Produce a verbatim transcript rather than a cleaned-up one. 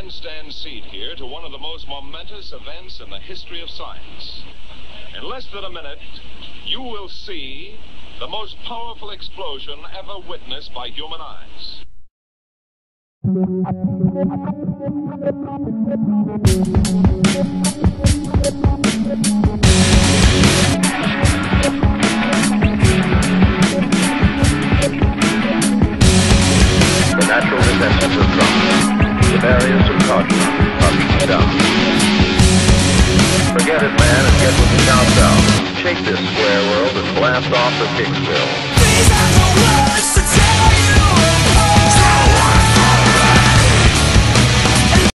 grandstand seat here to one of the most momentous events in the history of science. In less than a minute, you will see the most powerful explosion ever witnessed by human eyes. The natural defenses are strong. The barriers of caution are beaten down. Forget it, man, and get with the countdown. Shake this square world and blast off the kick still. These are the words to tell you.